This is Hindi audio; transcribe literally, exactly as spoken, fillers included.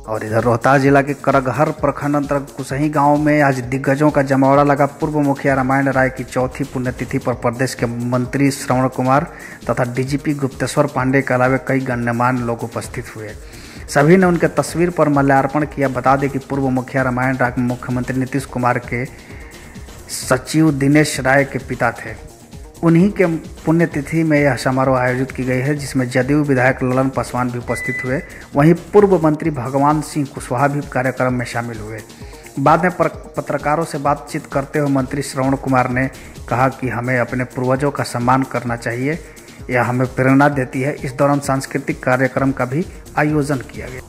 और इधर रोहतास जिला के करगहर प्रखंड अंतर्गत कुसही गांव में आज दिग्गजों का जमावड़ा लगा। पूर्व मुखिया रामायण राय की चौथी पुण्यतिथि पर प्रदेश के मंत्री श्रवण कुमार तथा डीजीपी गुप्तेश्वर पांडे के अलावा कई गण्यमान्य लोग उपस्थित हुए। सभी ने उनके तस्वीर पर माल्यार्पण किया। बता दें कि पूर्व मुखिया रामायण राय मुख्यमंत्री नीतीश कुमार के सचिव दिनेश राय के पिता थे। उन्हीं के पुण्यतिथि में यह समारोह आयोजित की गई है, जिसमें जदयू विधायक ललन पासवान भी उपस्थित हुए। वहीं पूर्व मंत्री भगवान सिंह कुशवाहा भी कार्यक्रम में शामिल हुए। बाद में पत्रकारों से बातचीत करते हुए मंत्री श्रवण कुमार ने कहा कि हमें अपने पूर्वजों का सम्मान करना चाहिए, यह हमें प्रेरणा देती है। इस दौरान सांस्कृतिक कार्यक्रम का भी आयोजन किया गया।